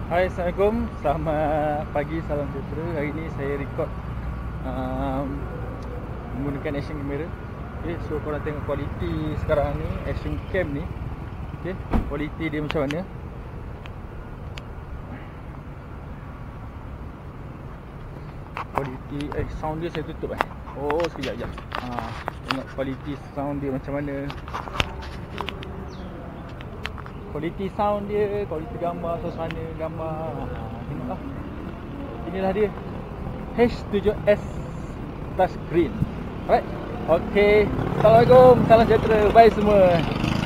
Hai, Assalamualaikum. Selamat pagi, salam sejahtera. Hari ni saya record menggunakan action camera. Okay, so korang tengok kualiti sekarang ni, action cam ni. Okay, kualiti dia macam mana. Kualiti sound dia saya tutup Oh, sekejap. Tengok kualiti sound dia macam mana. Kualiti sound dia, kualiti gambar, suasana gambar. Tengoklah. Inilah dia H7S touchscreen. Alright. Okay. Assalamualaikum. Salam sejahtera. Bye semua.